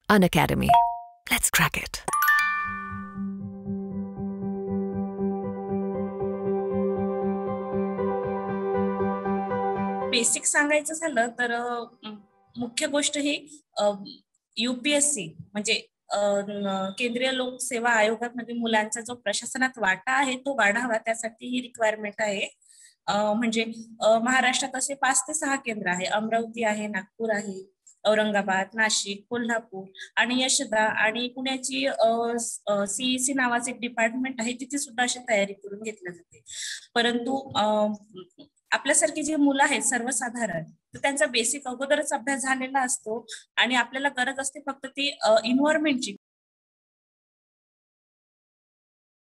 Unacademy. Let's crack it. Basic सांगायचं झालं तर मुख्य गोष्ट ही UPSC म्हणजे केंद्रीय लोकसेवा आयोगामध्ये मुलांचा जो प्रशासनात वाटा आहे तो वाढावा, त्यासाठी ही रिक्वायरमेंट आहे. म्हणजे महाराष्ट्रात असे 5 ते 6 केंद्र आहे. अमरावती आहे, नागपूर आहे, औरंगाबाद, नाशिक, कोल्हापूर आणि यशदा आणि पुण्याची CEC नावाचे एक डिपार्टमेंट आहे, तिथे सुद्धा अशी तयारी करून घेतली जाते. परंतु आपल्यासारखी जी मुलं आहेत सर्वसाधारण, तर त्यांचा बेसिक अगोदरच अभ्यास झालेला असतो आणि आपल्याला गरज असते फक्त ती एन्व्हायरमेंटची,